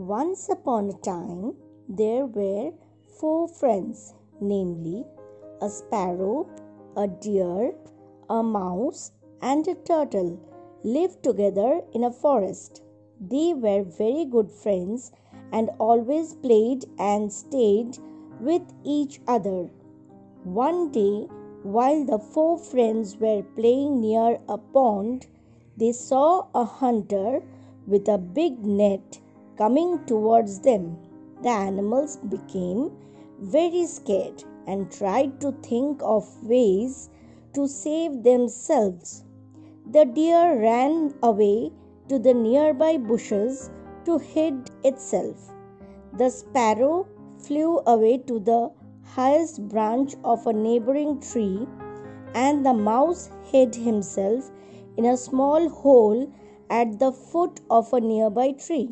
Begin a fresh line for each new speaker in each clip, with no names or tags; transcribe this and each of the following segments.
Once upon a time, there were 4 friends, namely a sparrow, a deer, a mouse, and a turtle lived together in a forest. They were very good friends and always played and stayed with each other. One day, while the 4 friends were playing near a pond, they saw a hunter with a big net coming towards them. The animals became very scared and tried to think of ways to save themselves. The deer ran away to the nearby bushes to hide itself. The sparrow flew away to the highest branch of a neighboring tree, and the mouse hid himself in a small hole at the foot of a nearby tree.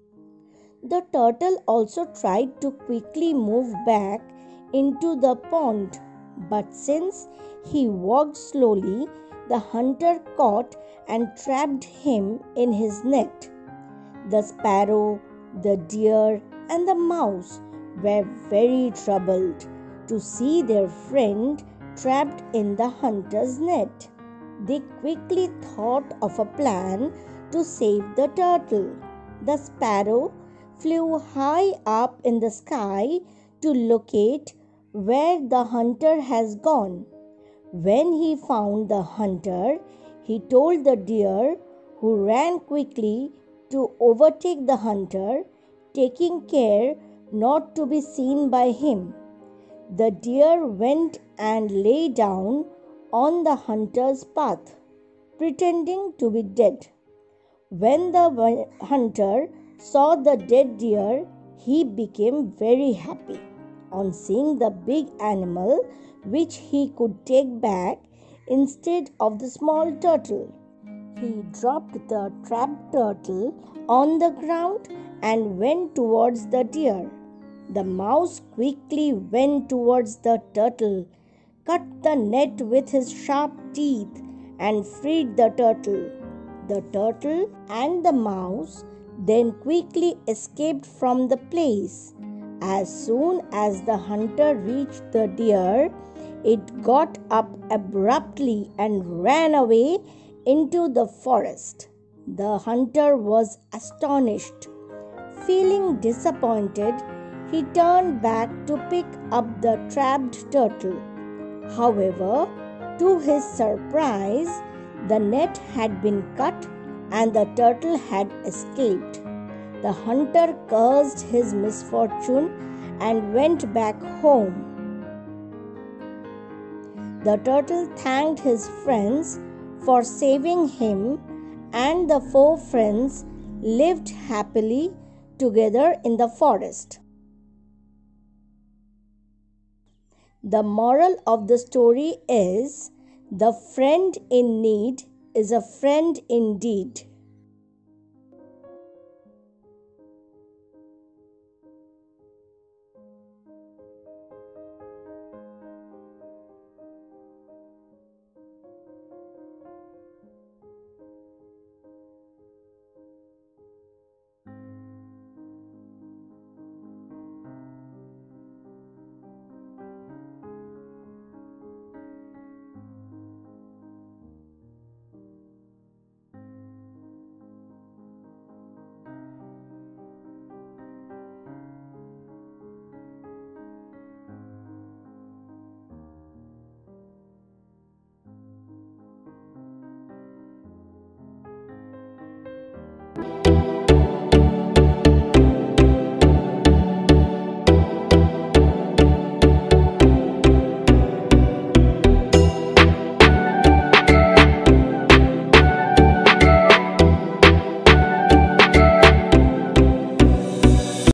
The turtle also tried to quickly move back into the pond, but since he walked slowly, the hunter caught and trapped him in his net. The sparrow, the deer, and the mouse were very troubled to see their friend trapped in the hunter's net. They quickly thought of a plan to save the turtle. The sparrow flew high up in the sky to locate where the hunter has gone. When he found the hunter, he told the deer, who ran quickly to overtake the hunter, taking care not to be seen by him. The deer went and lay down on the hunter's path, pretending to be dead. When the hunter saw the dead deer, he became very happy on seeing the big animal which he could take back instead of the small turtle. He dropped the trapped turtle on the ground and went towards the deer. The mouse quickly went towards the turtle, cut the net with his sharp teeth, and freed the turtle. The turtle and the mouse then quickly escaped from the place. As soon as the hunter reached the deer, it got up abruptly and ran away into the forest. The hunter was astonished. Feeling disappointed, he turned back to pick up the trapped turtle. However, to his surprise, the net had been cut and the turtle had escaped. The hunter cursed his misfortune and went back home. The turtle thanked his friends for saving him, and the 4 friends lived happily together in the forest. The moral of the story is, the friend in need is a friend indeed.